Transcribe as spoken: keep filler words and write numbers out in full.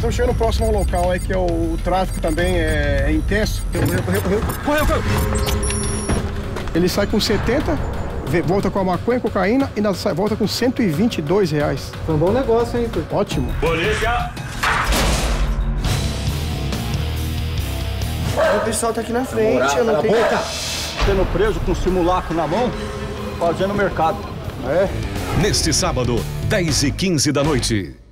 estamos chegando próximo ao local aí, que é o, o tráfico também é, é intenso. Correu, correu, correu. Correu, correu. Ele sai com setenta, volta com a maconha, cocaína e sai, volta com cento e vinte e dois reais. Foi um bom negócio, hein, Turco? Ótimo. Polícia! O pessoal tá aqui na frente, Morar, eu não tenho... Boca. Sendo preso com simulacro na mão, fazendo mercado. É. Neste sábado, dez e quinze da noite.